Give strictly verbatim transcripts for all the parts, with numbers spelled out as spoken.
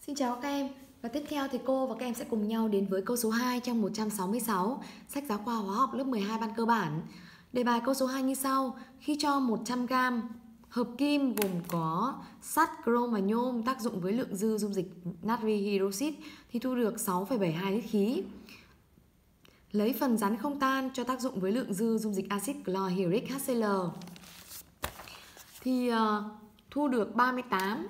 Xin chào các em, và tiếp theo thì cô và các em sẽ cùng nhau đến với câu số hai trong một trăm sáu mươi sáu sách giáo khoa hóa học lớp mười hai ban cơ bản. Đề bài câu số hai như sau: khi cho một trăm gam hợp kim gồm có sắt, chrome và nhôm tác dụng với lượng dư dung dịch natri hydroxit thì thu được sáu phẩy bảy hai lít khí. Lấy phần rắn không tan cho tác dụng với lượng dư dung dịch axit chlorhydric hát xê lờ thì uh, thu được ba mươi tám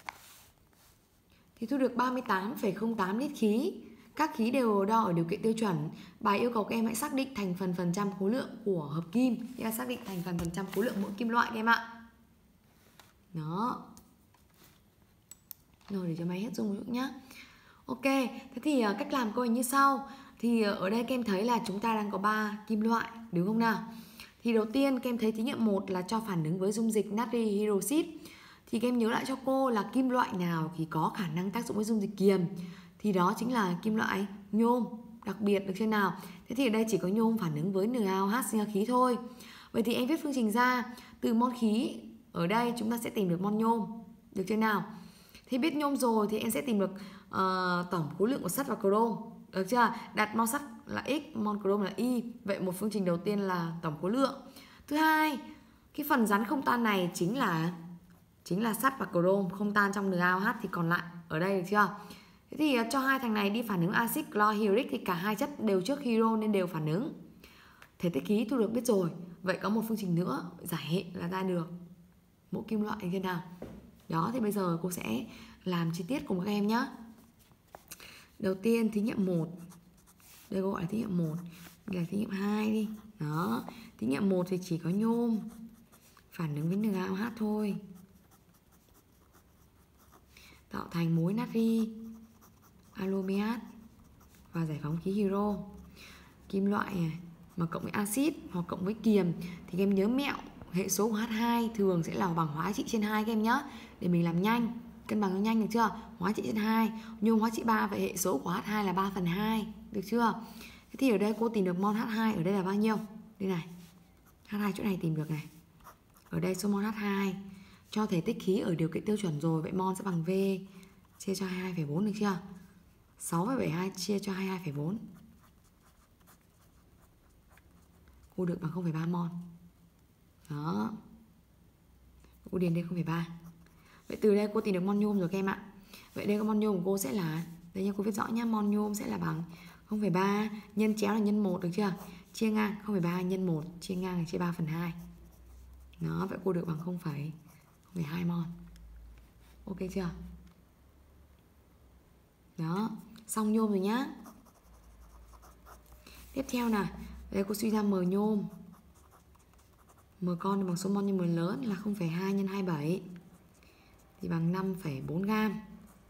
thì thu được ba mươi tám phẩy không tám lít khí. Các khí đều đo ở điều kiện tiêu chuẩn. Bài yêu cầu các em hãy xác định thành phần phần trăm khối lượng của hợp kim. Thì là xác định thành phần phần trăm khối lượng mỗi kim loại các em ạ. Đó. Rồi để cho máy hết dung chút nhá. Ok, thế thì cách làm câu như sau. Thì ở đây các em thấy là chúng ta đang có ba kim loại, đúng không nào? Thì đầu tiên các em thấy thí nghiệm một là cho phản ứng với dung dịch natri hydroxit. Thì các em nhớ lại cho cô là kim loại nào thì có khả năng tác dụng với dung dịch kiềm. Thì đó chính là kim loại nhôm, đặc biệt được chưa nào? Thế thì ở đây chỉ có nhôm phản ứng với en a o hát sinh ra khí thôi. Vậy thì em viết phương trình ra, từ mol khí ở đây chúng ta sẽ tìm được mol nhôm, được chưa nào? Thì biết nhôm rồi thì em sẽ tìm được uh, tổng khối lượng của sắt và chrome, được chưa? Đặt mol sắt là x, mol chrome là y. Vậy một phương trình đầu tiên là tổng khối lượng. Thứ hai, cái phần rắn không tan này chính là chính là sắt và chrome không tan trong en a o hát thì còn lại ở đây, được chưa? Thế thì cho hai thằng này đi phản ứng axit chlorhydric thì cả hai chất đều trước hydro nên đều phản ứng. Thể tích khí thu được biết rồi. Vậy có một phương trình nữa giải hệ là ra được mỗi kim loại như thế nào. Đó, thì bây giờ cô sẽ làm chi tiết cùng các em nhé. Đầu tiên thí nghiệm một. Đây cô gọi là thí nghiệm một. Đây là thí nghiệm hai đi. Đó, thí nghiệm một thì chỉ có nhôm phản ứng với en a o hát thôi, tạo thành muối natri aluminat và giải phóng khí hydro. Kim loại này mà cộng với axit hoặc cộng với kiềm thì các em nhớ mẹo hệ số của hát hai thường sẽ là bằng hóa trị trên hai các em nhé, để mình làm nhanh, cân bằng nó nhanh, được chưa? Hóa trị trên hai, nhôm hóa trị ba, vậy hệ số của hát hai là ba phần hai, được chưa? Thế thì ở đây cô tìm được mol hát hai ở đây là bao nhiêu? Đây này, hát hai chỗ này tìm được này. Ở đây số mol hát hai cho thể tích khí ở điều kiện tiêu chuẩn rồi, vậy mol sẽ bằng V chia cho hai mươi hai phẩy bốn, được chưa? sáu phẩy bảy hai chia cho hai mươi hai phẩy bốn. Cô được bằng không phẩy ba mol. Đó. Cô điền đây không phẩy ba. Vậy từ đây cô tìm được mol nhôm rồi các em ạ. Vậy đây có mol nhôm của cô sẽ là, đây nha, cô viết rõ nhá, mol nhôm sẽ là bằng không phẩy ba nhân chéo là nhân một, được chưa? Chia ngang không phẩy ba nhân một chia ngang là chia ba phần hai. Đó, vậy cô được bằng không phẩy hai mol. Ok chưa? Đó, xong nhôm rồi nhá. Tiếp theo nào, đây cô suy ra m nhôm. M con bằng số mol nhân m lớn là không phẩy hai nhân hai mươi bảy thì bằng năm phẩy bốn gam.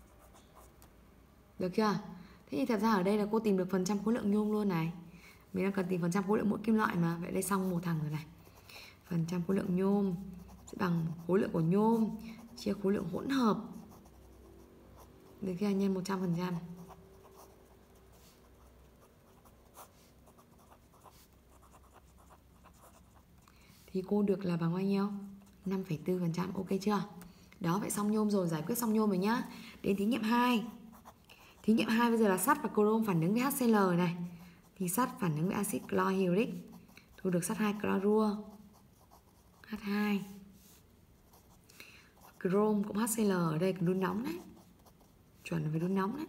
Được chưa? Thế thì thật ra ở đây là cô tìm được phần trăm khối lượng nhôm luôn này. Mình đang cần tìm phần trăm khối lượng mỗi kim loại mà. Vậy đây xong một thằng rồi này. Phần trăm khối lượng nhôm sẽ bằng khối lượng của nhôm chia khối lượng hỗn hợp, được chưa, nhân một trăm phần trăm. Thì cô được là bằng bao nhiêu? năm phẩy bốn phần trăm, ok chưa? Đó, vậy xong nhôm rồi, giải quyết xong nhôm rồi nhá. Đến thí nghiệm hai. Thí nghiệm hai bây giờ là sắt và chrome phản ứng với hát xê lờ này. Thì sắt phản ứng với axit chlorhydric, thu được sắt hai clorua hát hai. Chrome cũng hát xê lờ ở đây cần đun nóng đấy. Chuẩn là phải đun nóng đấy.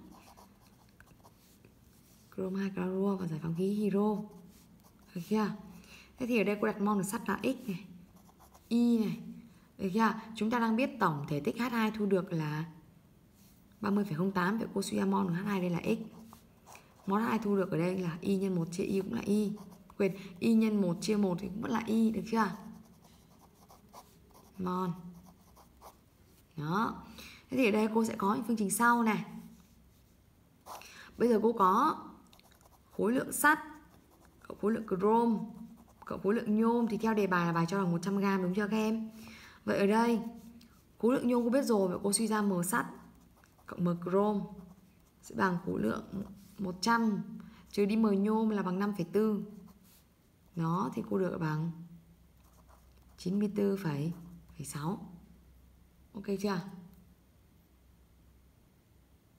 Chrome hai clorua và giải phóng khí hydro. Được chưa? Thế thì ở đây cô đặt mol của sắt là x này, y này. Được chưa? Chúng ta đang biết tổng thể tích hát hai thu được là ba mươi phẩy không tám, vậy cô suy ra mol của hát hai đây là x. Mol hát hai thu được ở đây là y nhân một chia y cũng là y. Quên, y nhân một chia một thì cũng vẫn là y, được chưa? Mol. Đó. Thế thì ở đây cô sẽ có những phương trình sau này. Bây giờ cô có khối lượng sắt cộng khối lượng chrome cộng khối lượng nhôm thì theo đề bài là bài cho là một trăm gam, đúng chưa các em? Vậy ở đây khối lượng nhôm cô biết rồi, vậy cô suy ra m sắt cộng m chrome sẽ bằng khối lượng một trăm trừ đi m nhôm là bằng năm phẩy bốn. Đó, thì cô được bằng chín mươi tư phẩy sáu. Ok chưa?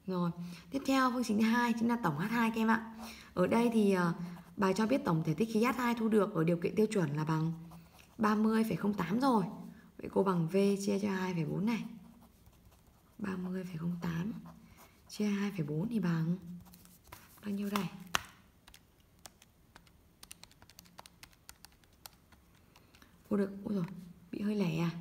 Rồi, tiếp theo phương trình thứ hai chính là tổng hát hai các em ạ. Ở đây thì uh, bài cho biết tổng thể tích khí hát hai thu được ở điều kiện tiêu chuẩn là bằng ba mươi phẩy không tám rồi. Vậy cô bằng V chia cho hai phẩy bốn này. ba mươi phẩy không tám chia hai phẩy bốn thì bằng bao nhiêu đây? Cô được, ôi rồi, bị hơi lẻ à?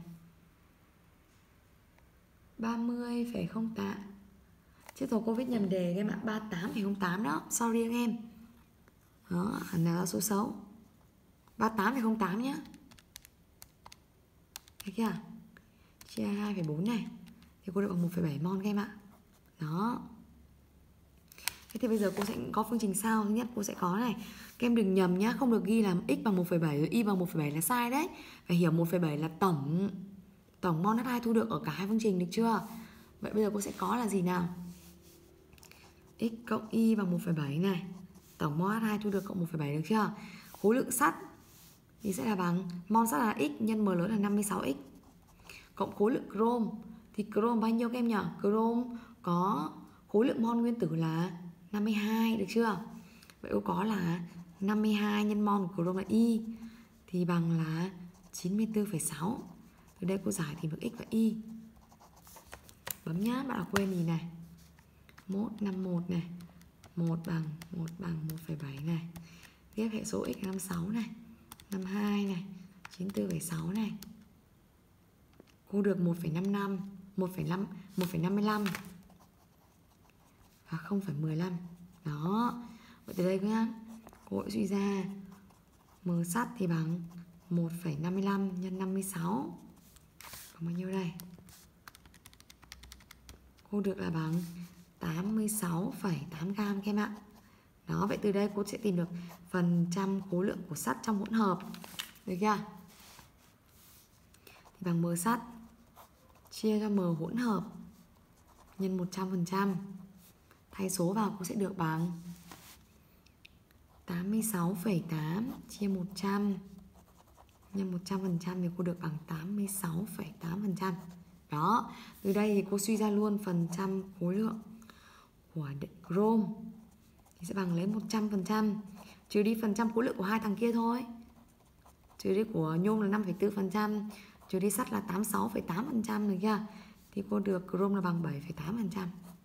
ba mươi phẩy không tám. Chết rồi, cô viết nhầm đề các em ạ, ba mươi tám phẩy không tám đó, sorry các em. Đó, hẳn là số xấu. ba mươi tám phẩy không tám nhá. Thấy chưa? Chia hai phẩy bốn này thì cô được bằng một phẩy bảy mol các em ạ. Đó. Thế thì bây giờ cô sẽ có phương trình sau. Thứ nhất cô sẽ có này, các em đừng nhầm nhá, không được ghi là x bằng một phẩy bảy rồi y bằng một phẩy bảy là sai đấy. Phải hiểu một phẩy bảy là tổng tổng mol hát hai thu được ở cả hai phương trình, được chưa? Vậy bây giờ cô sẽ có là gì nào? X cộng y bằng một phẩy bảy này, tổng mol hát hai thu được cộng một phẩy bảy, được chưa? Khối lượng sắt thì sẽ là bằng mol sắt là x nhân m lớn là năm mươi sáu x cộng khối lượng chrome thì chrome bao nhiêu các em nhỉ? Chrome có khối lượng mol nguyên tử là năm mươi hai, được chưa? Vậy cô có là năm mươi hai nhân mol của chrome là y thì bằng là chín mươi tư phẩy sáu. Từ đây cô giải thì được x và y. Bấm nhá, bạn đọc quên gì này. một năm mươi mốt này, một bằng một bằng một phẩy bảy này. Tiếp hệ số x là năm mươi sáu này, năm mươi hai này, chín mươi tư phẩy sáu này. Cô được một phẩy năm mươi lăm, một phẩy năm, một phẩy năm mươi lăm và không phẩy mười lăm. Đó. Vậy từ đây nhá, cô sẽ suy ra m sắt thì bằng một phẩy năm mươi lăm nhân năm mươi sáu. Còn bao nhiêu đây? Cô được là bằng tám mươi sáu phẩy tám gam các em ạ. Đó, vậy từ đây cô sẽ tìm được phần trăm khối lượng của sắt trong hỗn hợp. Được chưa? Thì bằng m sắt chia cho m hỗn hợp nhân một trăm phần trăm. Thay số vào cô sẽ được bằng tám mươi sáu phẩy tám chia một trăm nhân một trăm phần trăm thì cô được bằng tám mươi sáu phẩy tám phần trăm. Đó, từ đây thì cô suy ra luôn phần trăm khối lượng của chrome thì sẽ bằng lấy một trăm phần trăm trừ đi phần trăm khối lượng của hai thằng kia thôi. Trừ đi của nhôm là năm phẩy bốn phần trăm, trừ đi sắt là tám mươi sáu phẩy tám phần trăm, được chưa? Thì cô được chrome là bằng bảy phẩy tám phần trăm.